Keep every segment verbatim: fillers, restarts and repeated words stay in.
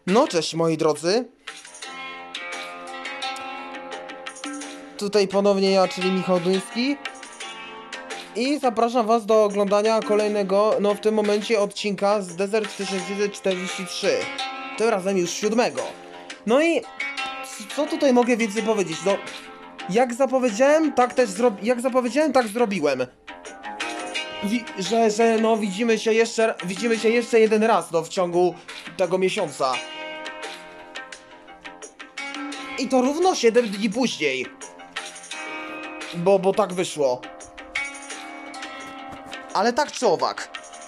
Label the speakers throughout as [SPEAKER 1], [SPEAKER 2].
[SPEAKER 1] No cześć moi drodzy. Tutaj ponownie ja, czyli Michał Duński. I zapraszam was do oglądania kolejnego, no w tym momencie odcinka z Desert tysiąc dziewięćset czterdzieści trzy. Tym razem już siódmego. No i co tutaj mogę więcej powiedzieć? No, jak zapowiedziałem, tak też zro... jak zapowiedziałem, tak zrobiłem. Wi że, że no widzimy się jeszcze, widzimy się jeszcze jeden raz, no w ciągu tego miesiąca. I to równo siedem dni później. Bo, bo tak wyszło. Ale tak czy owak.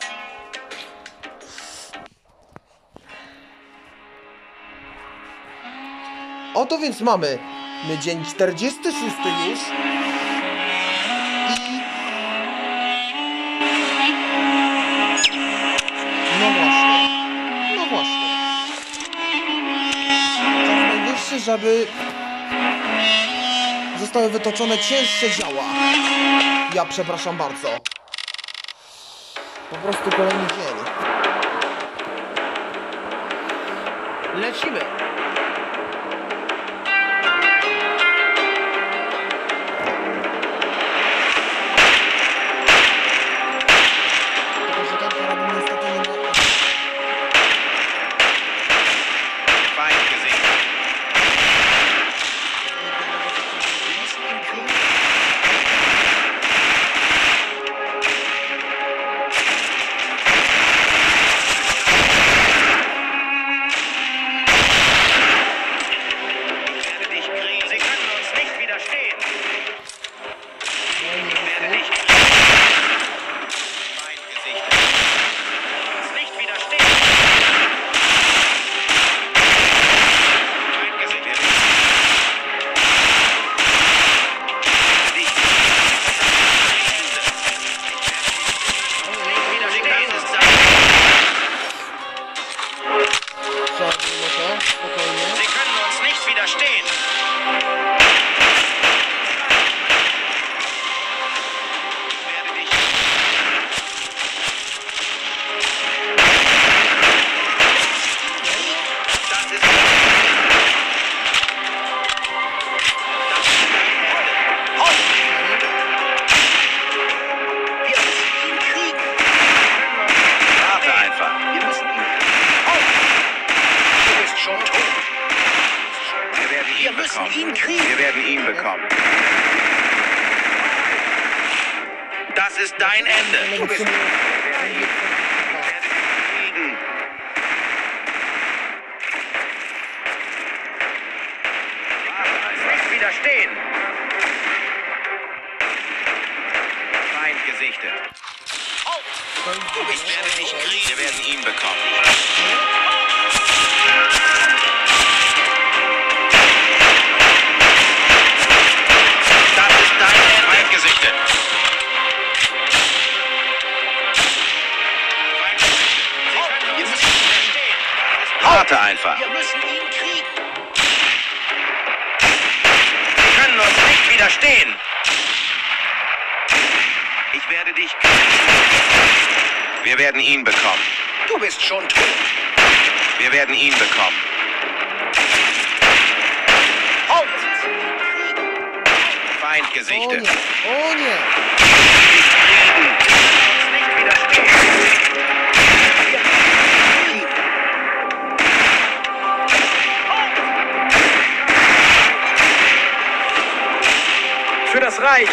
[SPEAKER 1] Oto więc mamy my dzień czterdziesty szósty już. I... No właśnie. No właśnie. Czas najwyższy, żeby zostały wytoczone cięższe działa. Ja przepraszam bardzo. Po prostu kolejny dzień. Lecimy. Tylko, że ten karabin niestety nie ma...
[SPEAKER 2] Wir werden ihn bekommen. Das ist dein Ende. Du bist... Nicht widerstehen. Feind gesichtet. Ich werde dich kriegen. Wir werden ihn bekommen. Warte einfach.
[SPEAKER 3] Wir müssen ihn kriegen.
[SPEAKER 2] Sie können uns nicht widerstehen. Ich werde dich kriegen. Wir werden ihn bekommen.
[SPEAKER 3] Du bist schon tot.
[SPEAKER 2] Wir werden ihn bekommen.
[SPEAKER 3] Halt!
[SPEAKER 2] Feind
[SPEAKER 1] O
[SPEAKER 2] gesichtet.
[SPEAKER 1] nie, o nie.
[SPEAKER 2] Dich kriegen. Nicht widerstehen.
[SPEAKER 3] Für das Reich.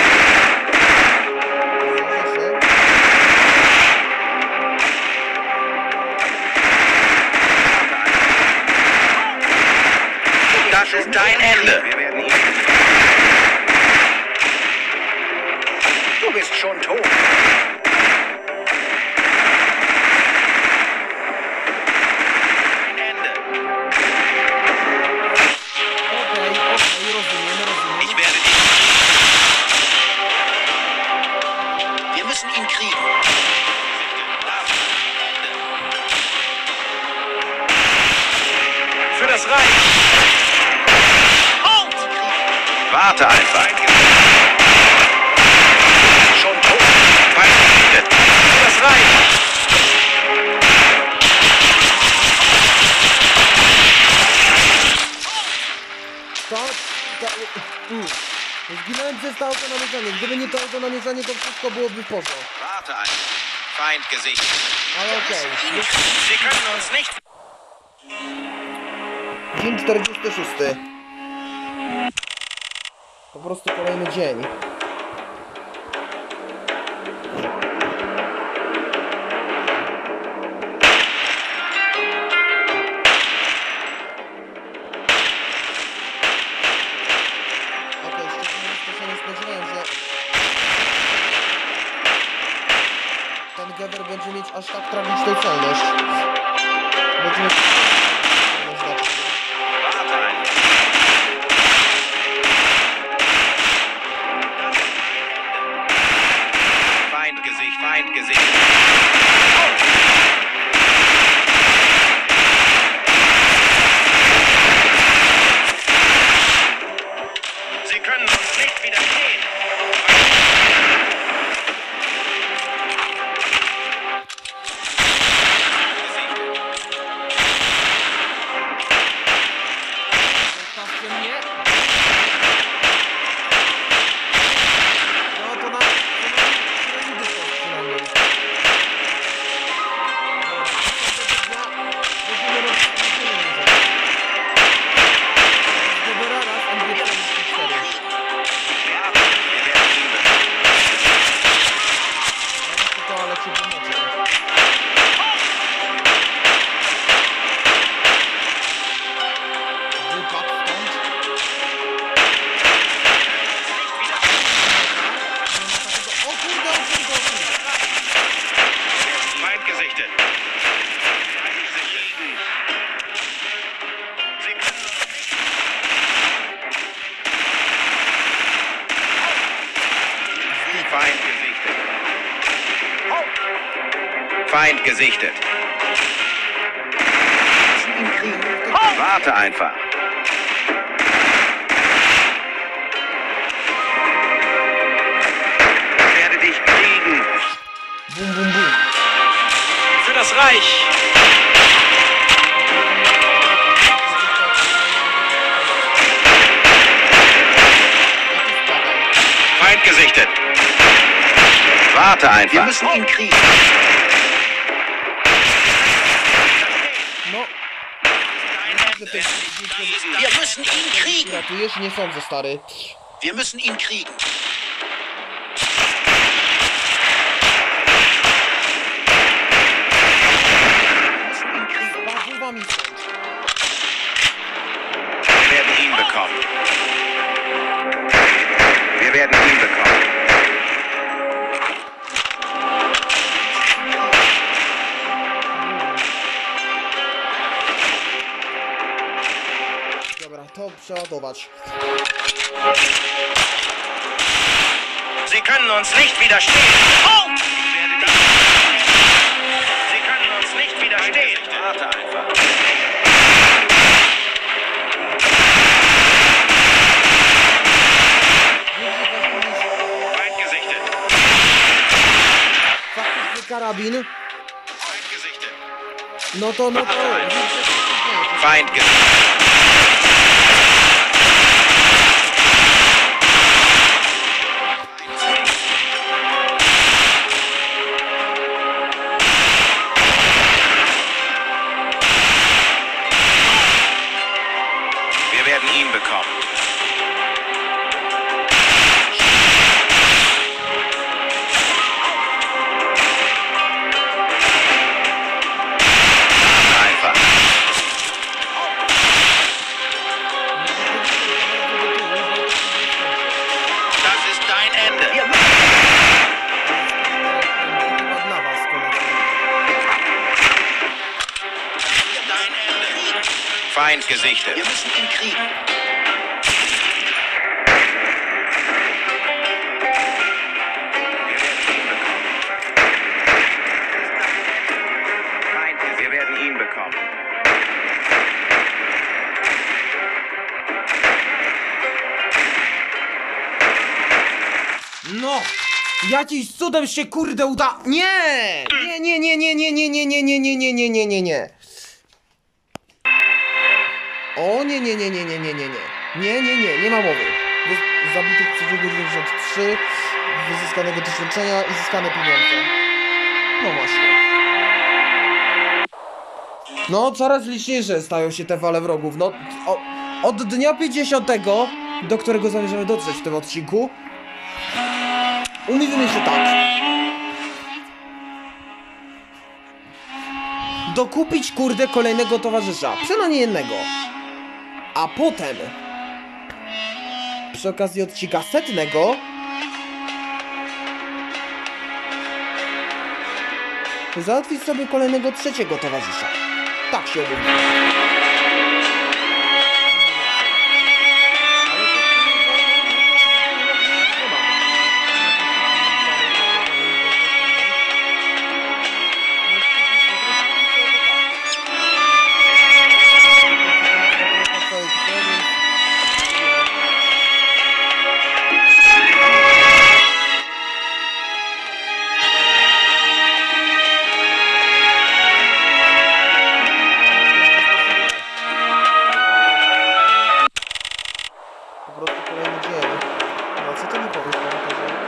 [SPEAKER 2] Das ist dein Ende.
[SPEAKER 3] Du bist schon tot.
[SPEAKER 2] Ende.
[SPEAKER 1] Okej, okej, rozumiem, rozumiem.
[SPEAKER 2] Ich werde dich
[SPEAKER 3] Wir müssen ihn kriegen. Für das Reich. Halt!
[SPEAKER 2] Warte einfach.
[SPEAKER 3] Schon tot.
[SPEAKER 2] Feind gesichtet.
[SPEAKER 3] Für das Reich.
[SPEAKER 1] nic. Zginąłem przez to autonamierzanie. Gdyby nie to autonamierzanie, to wszystko byłoby w porządku.
[SPEAKER 2] Warte ein. Feind gesichtet.
[SPEAKER 1] Ale okej.
[SPEAKER 2] Sie können uns nicht...
[SPEAKER 1] Dzień czterdziesty szósty. Po prostu kolejny dzień. Okej, szczerze mówiąc, to się nie spodziewałem, że ten Gewer będzie mieć aż tak tragiczną celność. Będzie mieć...
[SPEAKER 2] Warte ein. Feind gesicht, Feind gesicht. Sie können uns nicht widerstehen.
[SPEAKER 1] Zostawcie mnie. No to na... to na... to na indy są przynajmniej. Dobra, następnego dnia będziemy robić kolejny rzecz. Gebera raz M G czterdzieści cztery. Ja w toalecie pomocy. Wypadł stąd. O kurde, o kurde, o kurde.
[SPEAKER 2] Feind gesichtet. Sie können uns nicht... Feind gesichtet. Feind gesichtet. Warte einfach. Ich werde dich kriegen.
[SPEAKER 1] Bum, bum, bum.
[SPEAKER 3] Für das Reich.
[SPEAKER 2] Feind gesichtet. Warte
[SPEAKER 3] Wir
[SPEAKER 2] einfach.
[SPEAKER 3] müssen ihn kriegen.
[SPEAKER 1] No. Że ty
[SPEAKER 3] Wir müssen ihn kriegen.
[SPEAKER 1] ratujesz? Nie sądzę, stary.
[SPEAKER 3] Wir müssen ihn kriegen.
[SPEAKER 1] Spadł mi stąd.
[SPEAKER 2] Wir werden ihn bekommen. Wir werden ihn bekommen.
[SPEAKER 1] Dobra, to przeładować.
[SPEAKER 2] Sie können uns nicht widerstehen. Oh! Sie können uns nicht widerstehen. Warte einfach. Feind gesichtet.
[SPEAKER 1] Faktyczny karabin.
[SPEAKER 2] Feind gesichtet.
[SPEAKER 1] No to, no to...
[SPEAKER 2] Feind gesichtet. Wir werden ihn bekommen. Einfach. Das ist dein Ende.
[SPEAKER 3] Wir müssen
[SPEAKER 1] Chyba dla was, kolega.
[SPEAKER 2] Dein Ende. Feind gesichtet.
[SPEAKER 3] Wir müssen ihn kriegen.
[SPEAKER 2] Feind, wir werden ihn bekommen.
[SPEAKER 1] No! Jakiś cudem się kurde uda... Nie! Nie, nie, nie, nie, nie, nie, nie, nie, nie, nie, nie, nie, nie, nie, nie. O nie, nie, nie, nie, nie, nie, nie, nie. Nie, nie, nie, nie ma mowy. wy- zabitych w przebiegu dziewięćdziesiąt trzy, wyzyskanego doświadczenia i zyskane pieniądze. No właśnie. No, coraz liczniejsze stają się te fale wrogów. No, o, od dnia pięćdziesiątego, do którego zamierzamy dotrzeć w tym odcinku, umówimy się tak. Dokupić, kurde, kolejnego towarzysza. Przynajmniej jednego. A potem, przy okazji odcinka setnego, załatwić sobie kolejnego trzeciego towarzysza. Tak się umówimy. Po prostu kolejny dzień. No co ty mi powiesz, pamiętasz?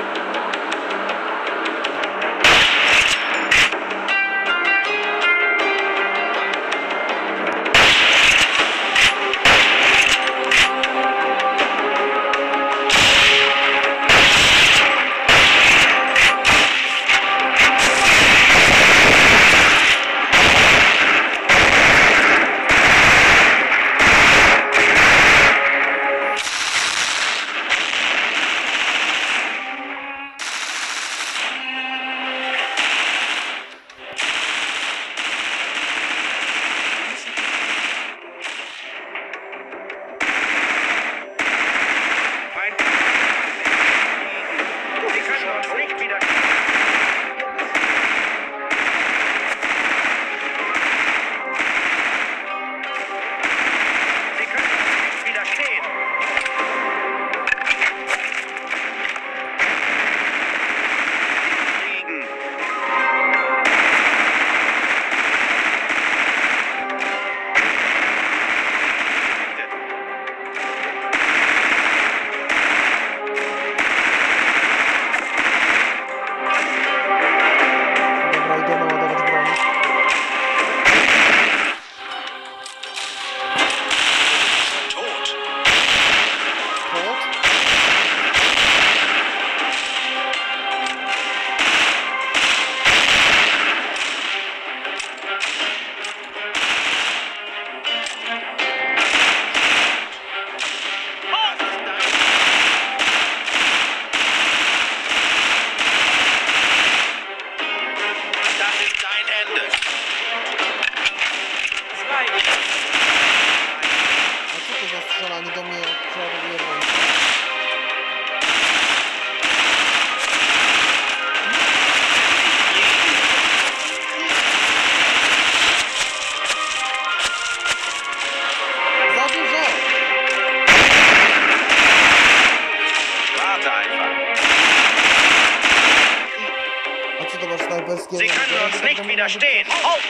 [SPEAKER 2] Sie können uns nicht widerstehen. Halt!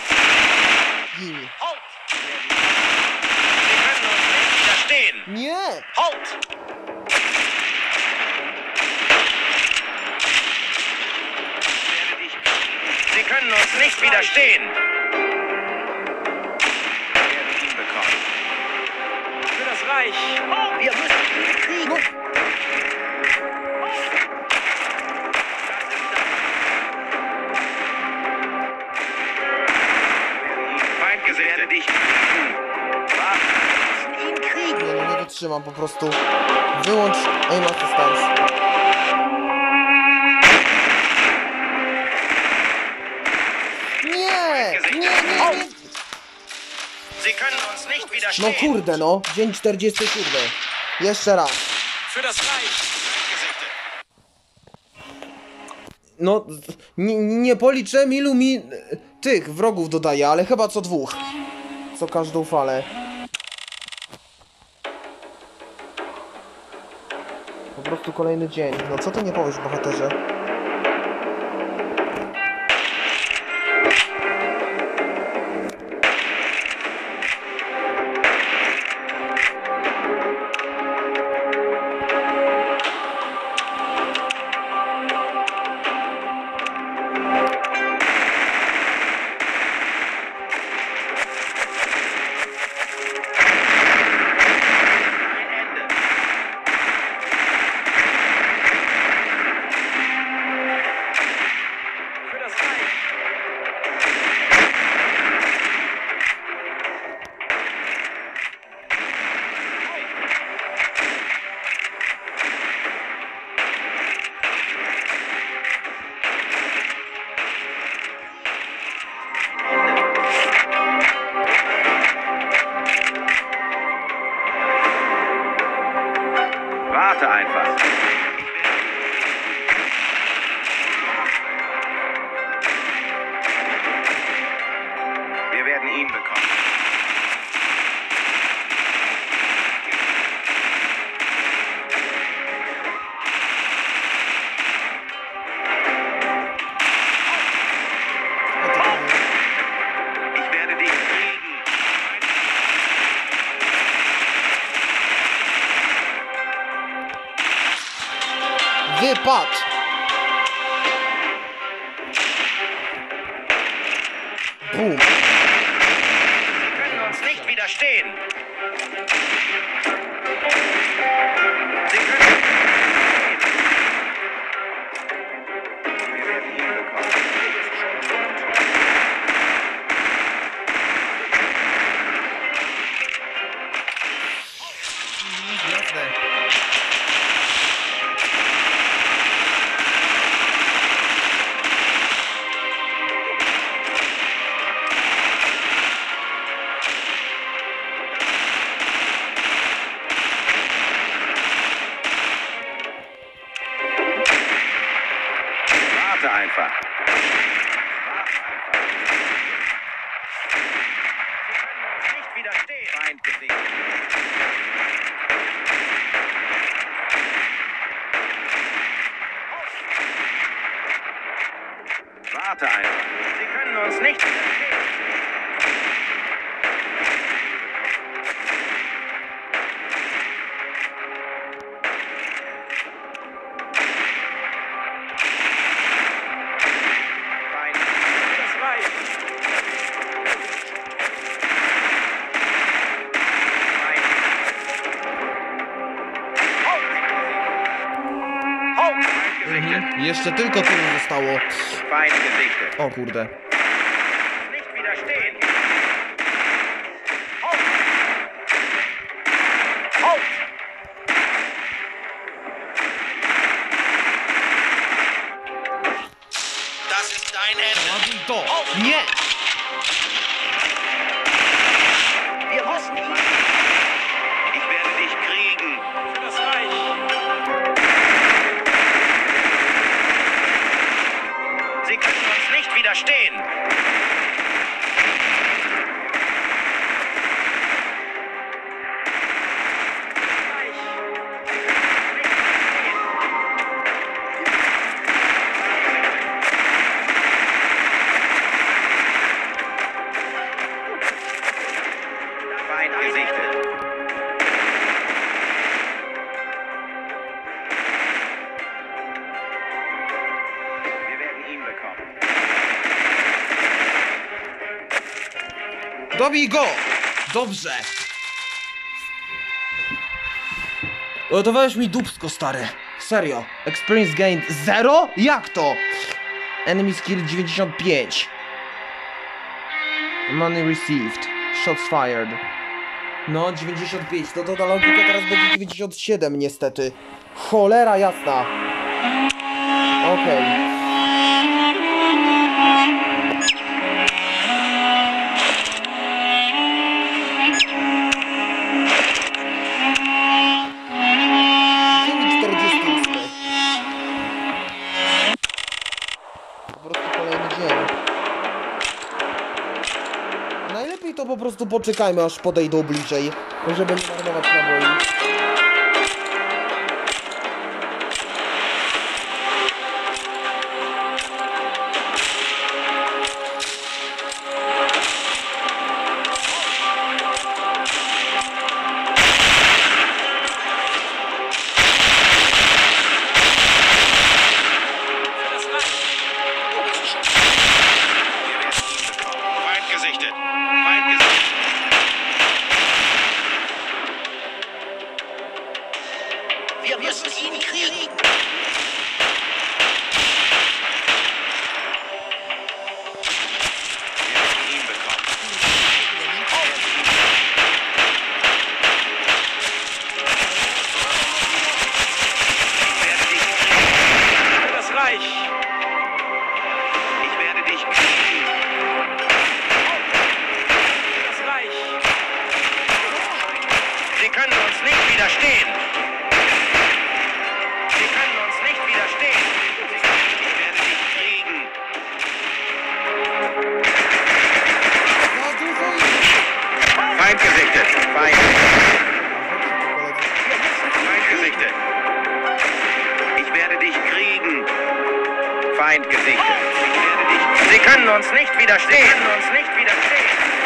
[SPEAKER 1] Gini.
[SPEAKER 2] Halt! Sie können uns nicht widerstehen.
[SPEAKER 1] Nie!
[SPEAKER 2] Halt! Sie können uns nicht widerstehen. Wir werden ihn bekommen.
[SPEAKER 3] Für das Reich.
[SPEAKER 2] Wir müssen ihn kriegen. Feind gesehen. Werde dich kriegen. Warte, wir müssen ihn kriegen.
[SPEAKER 1] Nie, no nie wytrzymam po prostu. Wyłącz aim assistance. Nie! Nie, nie, nie!
[SPEAKER 2] Sie können uns nicht
[SPEAKER 1] No
[SPEAKER 2] widerstehen.
[SPEAKER 1] kurde no, dzień czterdziesty, kurde. Jeszcze raz.
[SPEAKER 3] Für das Reich.
[SPEAKER 1] No, nie, nie policzyłem ilu mi tych wrogów dodaje, ale chyba co dwóch. Co każdą falę. Po prostu kolejny dzień. No co ty nie powiesz, bohaterze?
[SPEAKER 2] Wir werden ihn bekommen. Ich werde dich kriegen.
[SPEAKER 1] Wypad! Boom.
[SPEAKER 2] Sie können uns nicht widerstehen. Sie können... Wir werden ihn bekommen. Warte einfach. Nicht widerstehen. Feindgesicht. Warte einfach. Sie können uns nicht widerstehen. Feind.
[SPEAKER 3] Das reicht.
[SPEAKER 2] Feind. Halt! Halt! Feindgesichtet.
[SPEAKER 1] Jeszcze tylko tyle zostało.
[SPEAKER 2] Feind gesichtet.
[SPEAKER 1] O kurde.
[SPEAKER 2] Nicht widerstehen. Halt! Halt! Das ist dein Ende.
[SPEAKER 1] To! Nie!
[SPEAKER 2] Wir müssen ihn. Ich werde dich kriegen.
[SPEAKER 3] Für das Reich.
[SPEAKER 2] Sie können uns nicht widerstehen. Feind gesichtet. Wir werden ihn bekommen.
[SPEAKER 1] Dobij go! Dobrze! Uratowałeś mi dupsko, stary. Serio. Experience gained zero? Jak to? Enemy skill dziewięćdziesiąt pięć. Money received. Shots fired. No, dziewięćdziesiąt pięć. No to ta logika teraz będzie dziewięćdziesiąt siedem niestety. Cholera jasna. Okej. Dzień czterdziesty ósmy. Po prostu kolejny dzień. Najlepiej to po prostu poczekajmy, aż podejdą bliżej, żeby nie marnować naboi.
[SPEAKER 2] Feind gesichtet. Feind gesichtet. Wir müssen ihn kriegen. Wir werden ihn bekommen. Ich werde dich kriegen.
[SPEAKER 3] Für das Reich.
[SPEAKER 2] Ich werde dich kriegen.
[SPEAKER 3] Für das Reich.
[SPEAKER 2] Sie können uns nicht widerstehen. Feind gesichtet. Sie können uns nicht widerstehen. Sie können uns nicht widerstehen.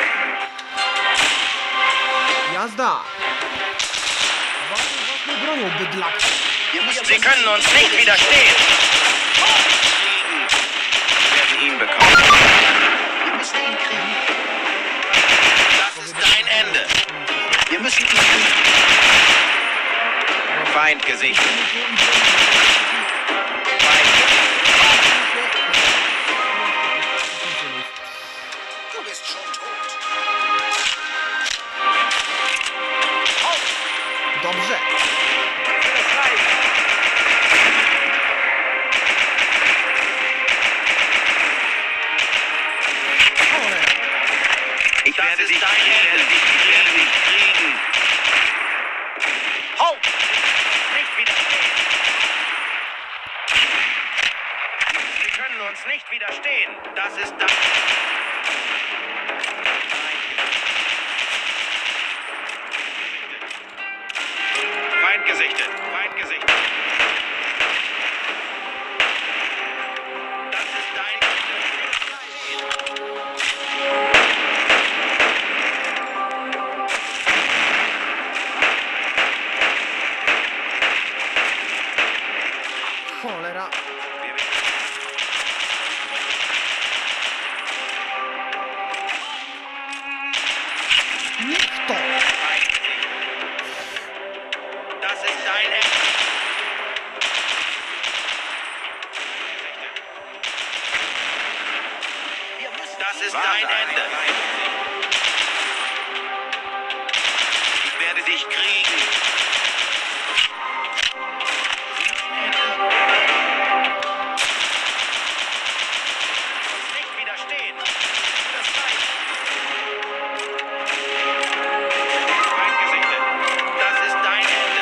[SPEAKER 1] Jazda! Właśnie bronią bydlaki.
[SPEAKER 2] Sie können uns nicht widerstehen. Wir werden ihn bekommen.
[SPEAKER 4] Wir müssen ihn kriegen.
[SPEAKER 2] Das ist dein Ende.
[SPEAKER 4] Wir müssen ihn kriegen.
[SPEAKER 2] Feind gesichtet.
[SPEAKER 4] Du bist schon tot.
[SPEAKER 1] Dobrze.
[SPEAKER 3] Für das Reich.
[SPEAKER 2] Ich werde dich, ich werde dich, ich werde dich kriegen. Halt! Nicht widerstehen. Sie können uns nicht widerstehen. Das ist das. Feind gesichtet. Feind gesichtet. Das ist dein
[SPEAKER 1] Cholera. Niech to.
[SPEAKER 2] Das ist dein Ende. Das ist dein Ende. Ich werde dich kriegen. Nicht widerstehen. Das reicht. Feind gesichtet. Das ist dein Ende.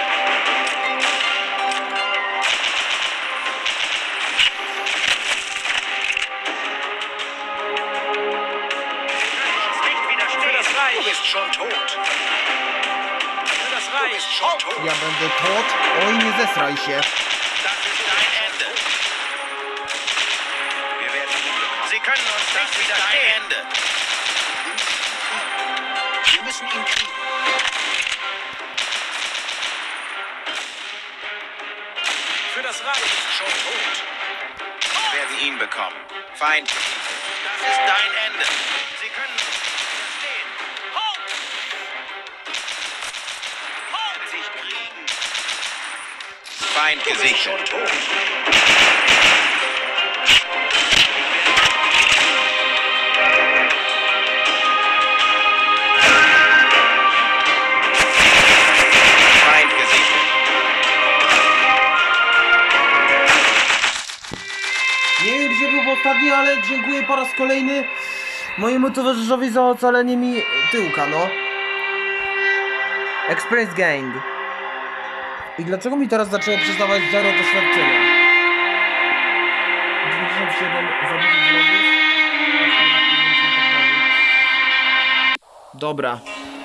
[SPEAKER 2] Uns nicht
[SPEAKER 3] Für
[SPEAKER 2] widerstehen.
[SPEAKER 3] das
[SPEAKER 4] Du
[SPEAKER 3] Reich.
[SPEAKER 4] bist schon tot.
[SPEAKER 3] Für das
[SPEAKER 4] Du
[SPEAKER 3] Reich.
[SPEAKER 4] bist schon tot.
[SPEAKER 1] Ja będę tot. Oj, nie zesraj się.
[SPEAKER 2] Das ist dein Ende. Wir werden Sie können uns nicht widerstehen. Ende.
[SPEAKER 4] Wir müssen ihn kriegen.
[SPEAKER 3] Für das Reich.
[SPEAKER 4] Schon tot.
[SPEAKER 2] Wir werden ihn bekommen. Feind. Das ist dein Ende. Sie können uns nicht widerstehen. Halt! Halt! Sich kriegen. Feind
[SPEAKER 4] Du bist
[SPEAKER 2] gesichtet.
[SPEAKER 4] schon tot.
[SPEAKER 2] Feind gesichtet.
[SPEAKER 1] Nie wiem, gdzie był ostatni, ale dziękuję po raz kolejny mojemu towarzyszowi za ocalenie mi tyłka, no. Express Gang. I dlaczego mi teraz zaczęło przyznawać zero doświadczenia? dziewięćdziesiąt siedem zabitych wrogów. Dobra.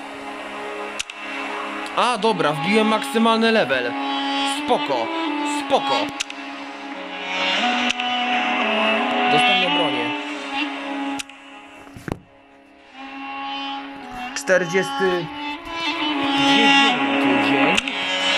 [SPEAKER 1] A, dobra, wbiłem maksymalny level. Spoko, spoko. Dostępne bronie. czterdziesty dziewiąty dzień.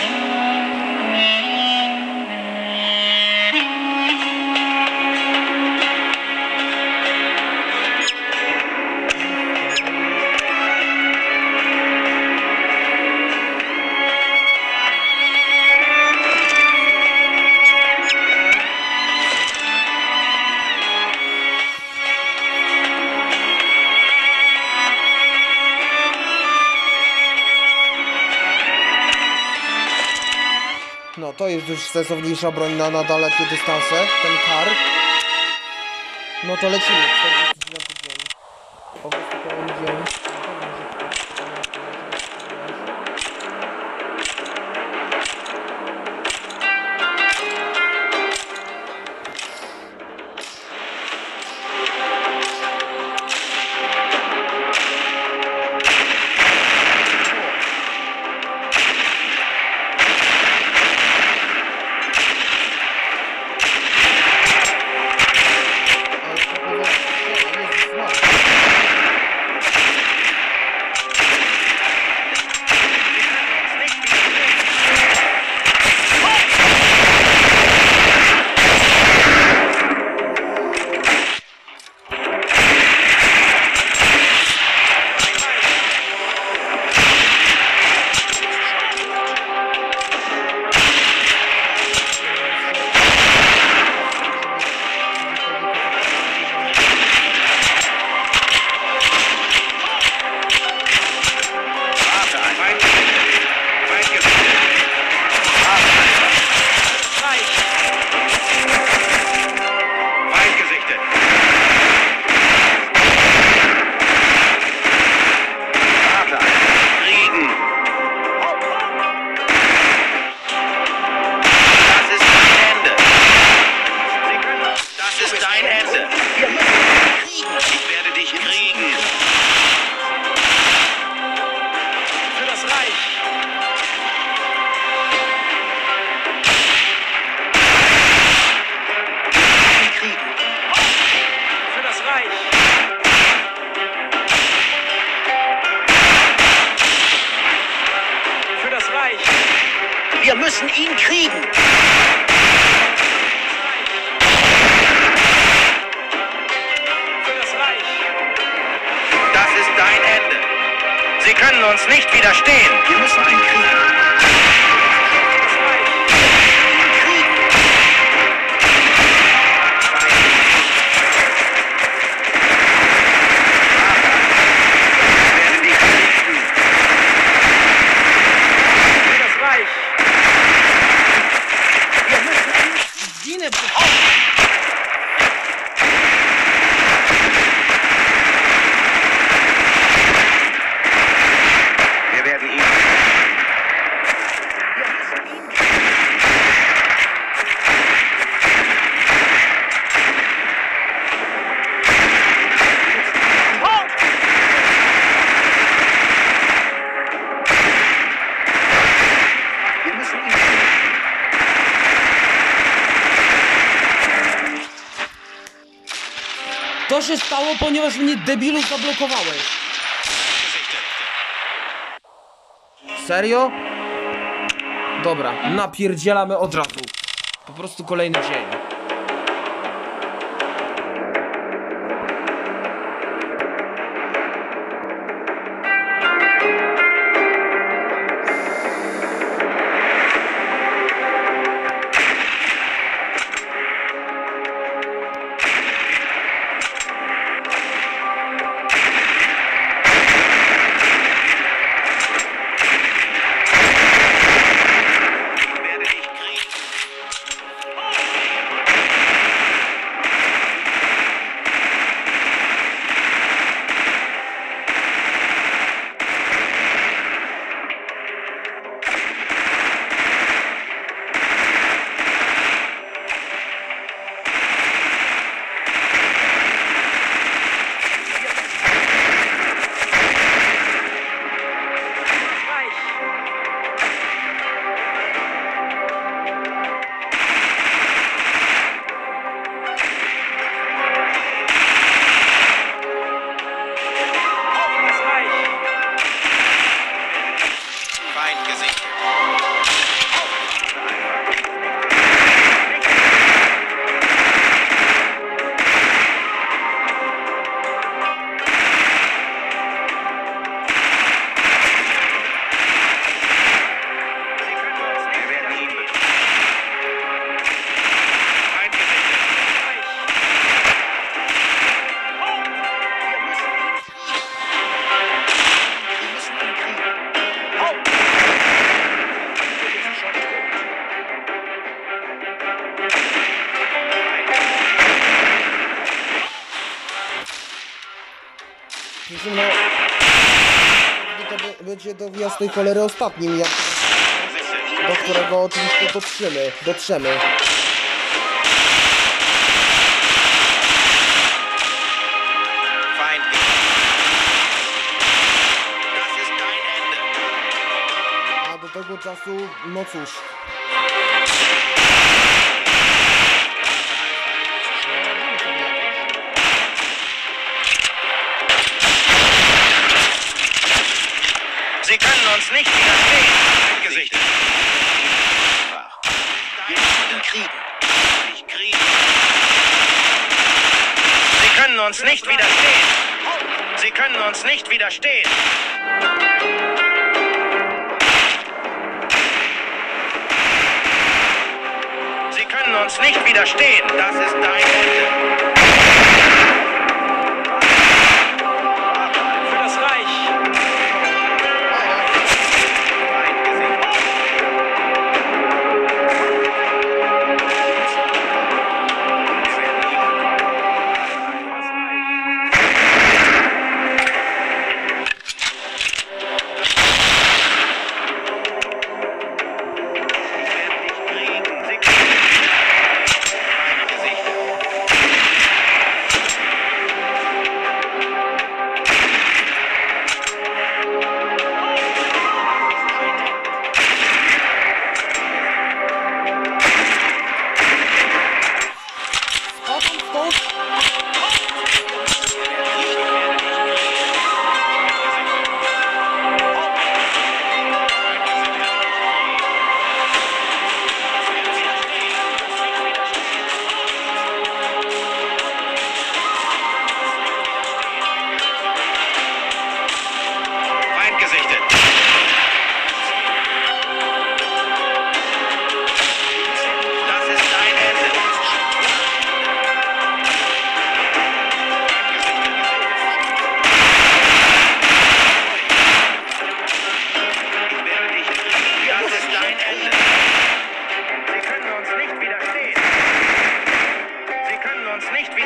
[SPEAKER 1] No to jest już sensowniejsza broń na, na dalekie dystanse, ten kar. No to lecimy. czterdziesty dziewiąty dzień. August kolejny dzień.
[SPEAKER 2] nicht widerstehen.
[SPEAKER 4] Wir müssen ihn kriegen.
[SPEAKER 2] Wir werden ihn.
[SPEAKER 4] Wir müssen ihn kriegen.
[SPEAKER 1] To się stało, ponieważ mnie debilu zablokowałeś. Serio? Dobra, napierdzielamy od razu. Po prostu kolejny dzień.
[SPEAKER 2] Feind gesichtet. Wir werden ihn bekommen. Feind gesichtet.
[SPEAKER 4] Wir müssen ihn kriegen.
[SPEAKER 1] No, to be- będzie do jasnej cholery ostatnim, jak, do którego oczywiście dotrzemy. dotrzemy.
[SPEAKER 2] Feind gesichtet. Das ist dein Ende.
[SPEAKER 1] A do tego czasu, no cóż.
[SPEAKER 2] Sie können uns nicht widerstehen. Feind gesichtet.
[SPEAKER 4] Wir müssen ihn kriegen.
[SPEAKER 2] Ich kriege. Sie können uns nicht widerstehen. Sie können uns nicht widerstehen. Sie können uns nicht widerstehen. Das ist dein Ende.
[SPEAKER 3] Für das Reich.
[SPEAKER 2] Feind gesichtet. Wir werden ihn bekommen.
[SPEAKER 3] Für das Reich.
[SPEAKER 2] Ich werde dich kriegen. Sie können. Feind gesichtet.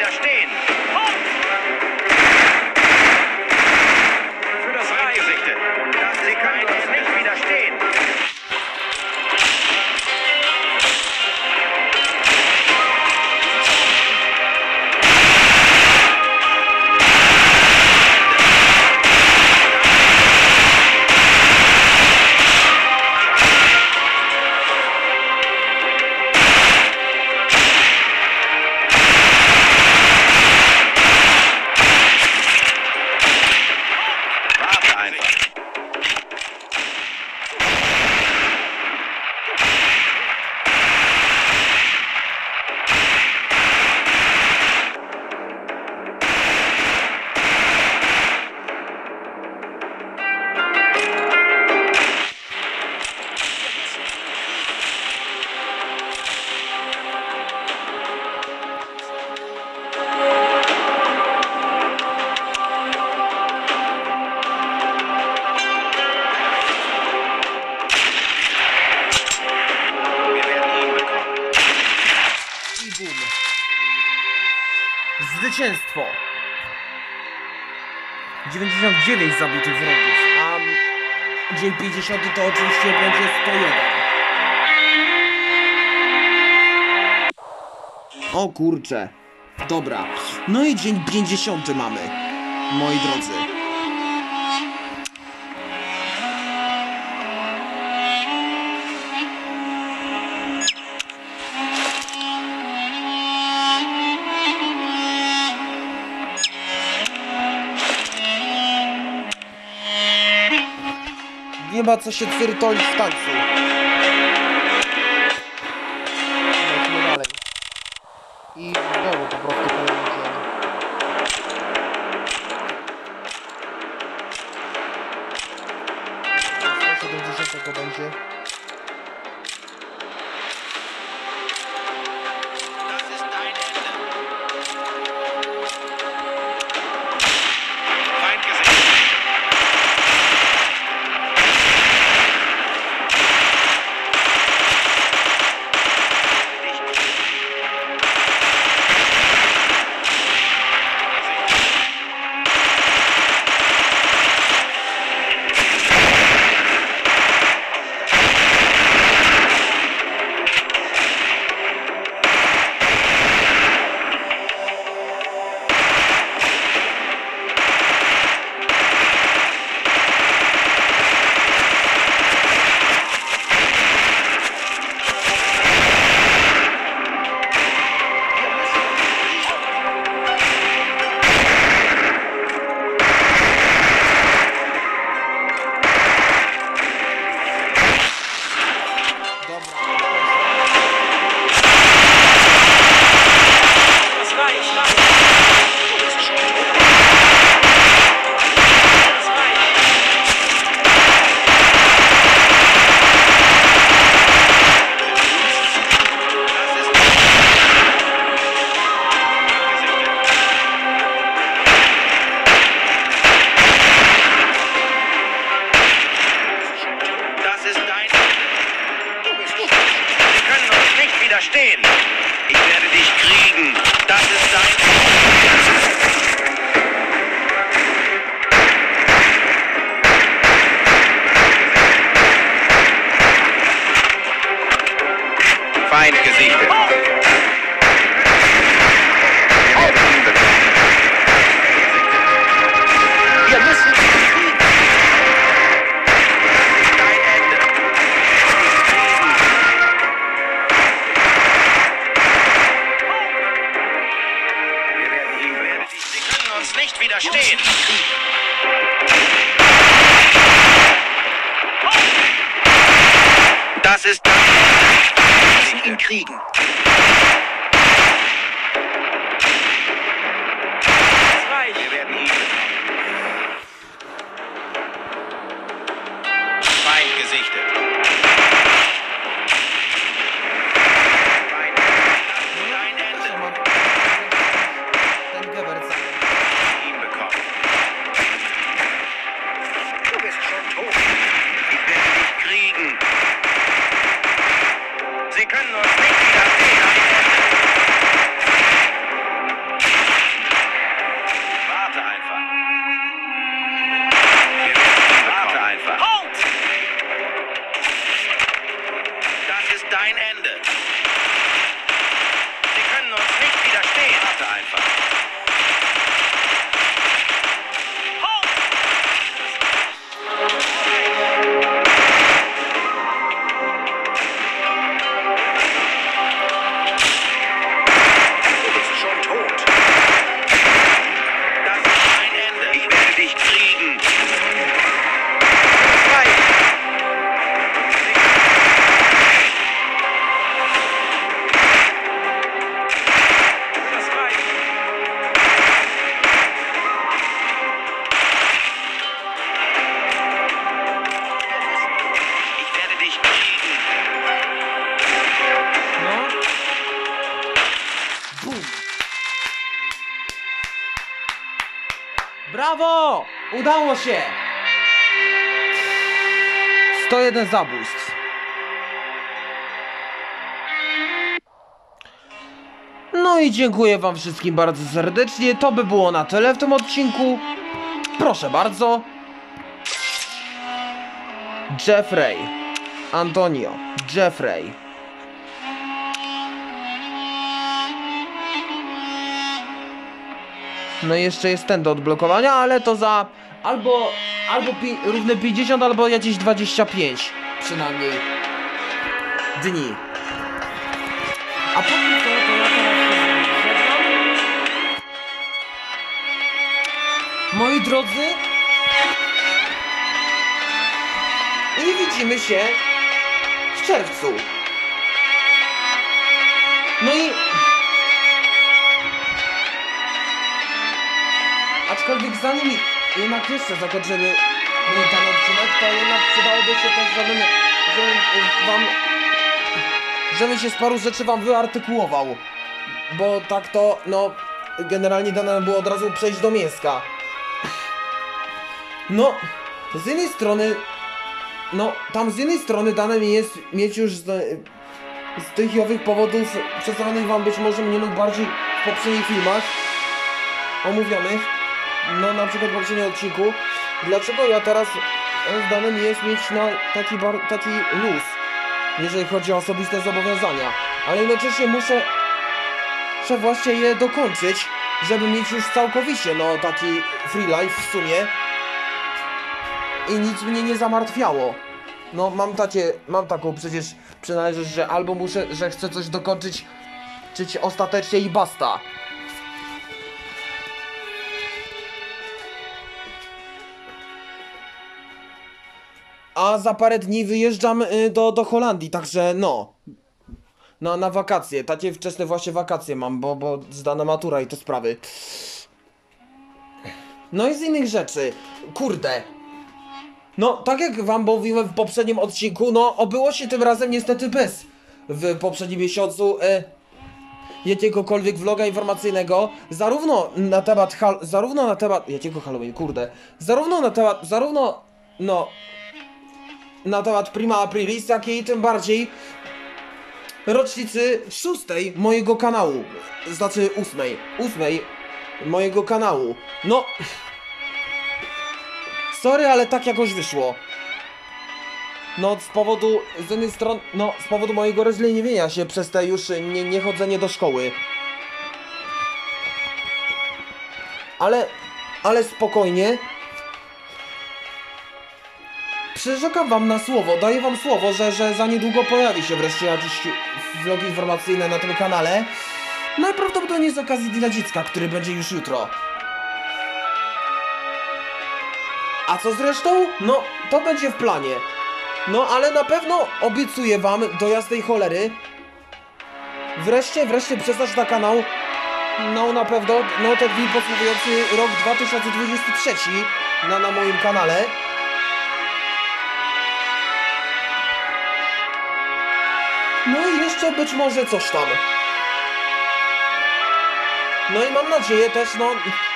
[SPEAKER 2] widerstehen.
[SPEAKER 3] Für das
[SPEAKER 2] Feind
[SPEAKER 3] Reich.
[SPEAKER 2] gesichtet. Das Sie können uns nicht widerstehen. Warte einfach. Wir werden ihn bekommen.
[SPEAKER 1] I boom. Zwycięstwo. dziewięćdziesiąt dziewięć zabitych wrogów, a dzień pięćdziesiąty to oczywiście będzie sto jeden. O kurcze. Dobra. No i dzień pięćdziesiąty mamy, moi drodzy. Nie ma co się cyrtolić w tańcu. Lecimy dalej. I znowu po prostu kolejny dzień. sto siedemdziesiąt będzie.
[SPEAKER 2] Das ist dein Ende. Feind gesichtet.
[SPEAKER 3] Das Reich. Das Reich.
[SPEAKER 2] Das ist Das ist dein Ende. Sie können uns nicht widerstehen. Ich werde dich kriegen. Das ist dein Feind gesichtet. Wir werden ihn bekommen.
[SPEAKER 4] Wir müssen ihn kriegen.
[SPEAKER 2] Dein Ende. Wir werden ihn bekommen. Sie können uns nicht
[SPEAKER 4] Wir müssen
[SPEAKER 2] widerstehen.
[SPEAKER 4] ihn kriegen.
[SPEAKER 2] Das ist
[SPEAKER 4] Wir müssen ihn kriegen.
[SPEAKER 3] Das Reich.
[SPEAKER 2] Wir werden ihn bekommen. Feind gesichtet. Feind. Dein Ende.
[SPEAKER 1] Ten Gewert zabił.
[SPEAKER 2] Ihn bekommen.
[SPEAKER 4] Du bist schon tot.
[SPEAKER 2] Ich werde dich kriegen. Sie können uns nicht widerstehen. Ein Ende.
[SPEAKER 1] Brawo! Udało się! sto jeden zabójstw. No i dziękuję wam wszystkim bardzo serdecznie. To by było na tyle w tym odcinku. Proszę bardzo. Jeffrey. Antonio. Jeffrey. No i jeszcze jest ten do odblokowania, ale to za albo, albo pi, równe pięćdziesiąt, albo jakieś dwadzieścia pięć przynajmniej dni. A póki co, to ja teraz się żegnam. Moi drodzy. I widzimy się w czerwcu. No i... Aczkolwiek zanim jednak jeszcze zakończymy ten odcinek, to jednak przydałoby się też, żebym, żebym wam... żebym się z paru rzeczy wam wyartykułował. Bo tak to, no... generalnie dane było od razu przejść do mięska. No... Z jednej strony... No, tam z jednej strony dane mi jest mieć już z, z tych i owych powodów przedstawionych wam być może mniej lub bardziej w poprzednich filmach omówionych. No, na przykład w poprzednim odcinku. Dlaczego ja teraz z dane mi jest mieć na taki, bar, taki luz, jeżeli chodzi o osobiste zobowiązania. Ale jednocześnie muszę, muszę właśnie je dokończyć, żeby mieć już całkowicie, no, taki free life w sumie. I nic mnie nie zamartwiało. No mam takie, mam taką przecież przynależność, że albo muszę, że chcę coś dokończyć czyć ostatecznie i basta. A za parę dni wyjeżdżam y, do, do Holandii, także no. No na wakacje, takie wczesne właśnie wakacje mam, bo, bo zdana matura i te sprawy. No i z innych rzeczy, kurde. No, tak jak wam mówiłem w poprzednim odcinku, no, obyło się tym razem niestety bez w poprzednim miesiącu e, jakiegokolwiek vloga informacyjnego, zarówno na temat, hal, zarówno na temat, jakiego Halloween, kurde, zarówno na temat, zarówno, no, na temat Prima Aprilis, jak i tym bardziej rocznicy szóstej mojego kanału, znaczy ósmej, ósmej mojego kanału, no... Sorry, ale tak jakoś wyszło. No, z powodu, z jednej strony, no, z powodu mojego rozleniwienia się przez te już nie, niechodzenie do szkoły. Ale, ale spokojnie. Przyrzekam wam na słowo, daję wam słowo, że, że za niedługo pojawi się wreszcie jakiś vlog informacyjny na tym kanale. Najprawdopodobniej z okazji Dnia Dziecka, który będzie już jutro. A co zresztą? No, to będzie w planie. No, ale na pewno obiecuję wam do jasnej cholery wreszcie, wreszcie przestać na kanał. No, na pewno, no, ten film podsumowujący rok dwa tysiące dwudziesty trzeci na, na moim kanale. No i jeszcze być może coś tam. No i mam nadzieję też, no...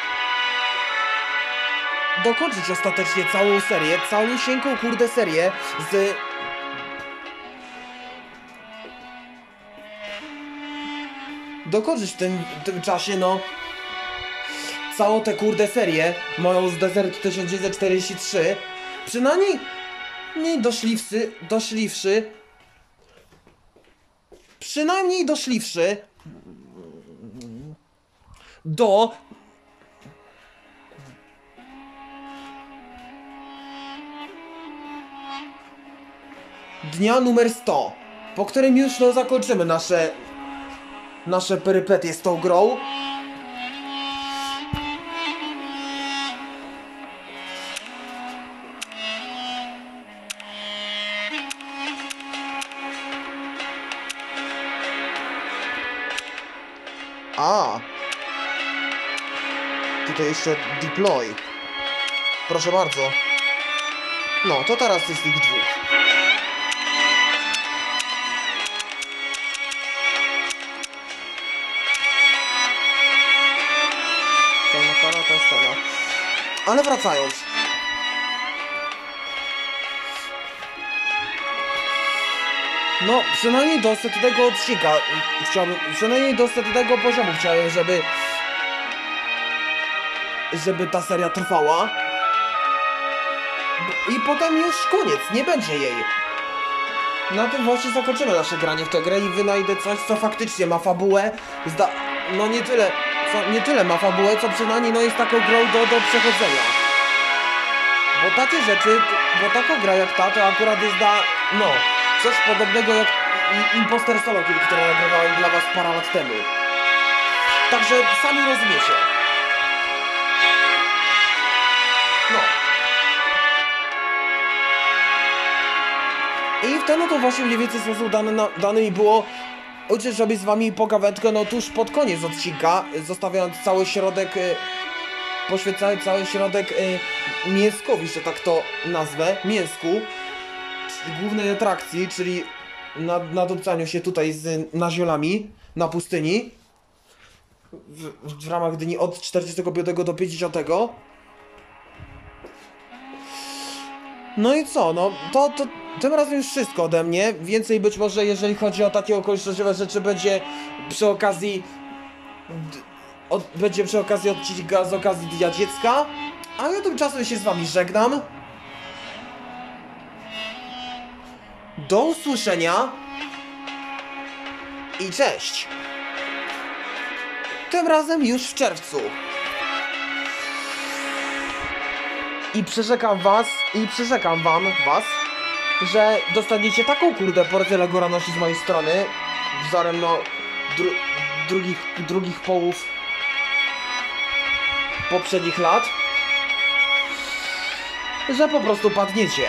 [SPEAKER 1] dokończyć ostatecznie całą serię, calusieńką kurde serię z... dokończyć w tym, w tym czasie, no... całą tę kurde serię, moją z Desert tysiąc dziewięćset czterdzieści trzy, przynajmniej nie doszliwszy, doszliwszy, przynajmniej doszliwszy do dnia numer sto, po którym już no zakończymy nasze nasze perypetie z tą grą. A tutaj jeszcze deploy. Proszę bardzo. No, to teraz jest ich dwóch. Ale wracając. No, przynajmniej do setnego odcinka chciałbym, przynajmniej do setnego poziomu chciałem, żeby żeby ta seria trwała. I potem już koniec, nie będzie jej. Na tym właśnie zakończymy nasze granie w tę grę i wynajdę coś, co faktycznie ma fabułę. Zda no nie tyle, co, nie tyle ma fabułę, co przynajmniej no jest taką grą do, do przechodzenia. Bo takie rzeczy, bo taka gra jak ta, to akurat jest da, no, coś podobnego jak Imposter Solo, które nagrywałem dla was parę lat temu. Także sami rozumiecie. No. I w ten oto właśnie mniej więcej sposób dany, na, dany mi było uczyć sobie z wami pogawędkę, no tuż pod koniec odcinka, zostawiając cały środek, y, poświęcając cały środek y, mięskowi, że tak to nazwę, mięsku, głównej atrakcji, czyli nad, nadobcaniu się tutaj z naziolami na pustyni w, w ramach dni od czterdziestego piątego do pięćdziesiątego. No i co, no to, to tym razem już wszystko ode mnie. Więcej być może, jeżeli chodzi o takie okolicznościowe rzeczy, będzie przy okazji d, od, będzie przy okazji odcinka z okazji Dnia Dziecka. A ja tymczasem się z wami żegnam. Do usłyszenia i cześć! Tym razem już w czerwcu. I przyrzekam was, i przyrzekam wam, was, że dostaniecie taką kurde porcję legoranosi z mojej strony, wzorem no dru drugich, drugich połów poprzednich lat, że po prostu padniecie.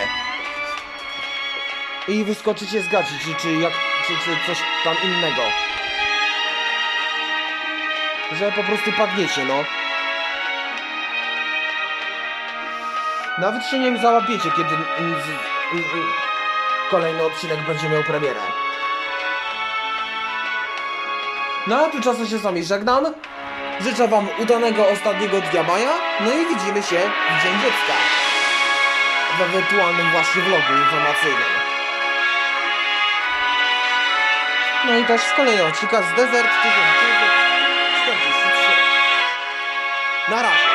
[SPEAKER 1] I wyskoczycie z gaci, czy, czy, jak, czy, czy coś tam innego. Że po prostu padniecie, no. Nawet się nie załapiecie, kiedy mm, z, mm, kolejny odcinek będzie miał premierę. No a tymczasem się z wami żegnam. Życzę wam udanego ostatniego dnia maja. No i widzimy się w Dzień Dziecka. W ewentualnym właśnie vlogu informacyjnym. No i też w kolejnym odcinku z Desert tysiąc dziewięćset czterdzieści trzy. Na razie.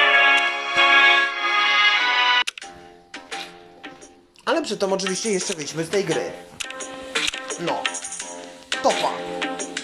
[SPEAKER 1] Ale przy tym oczywiście jeszcze wyjdźmy z tej gry. No. Topa.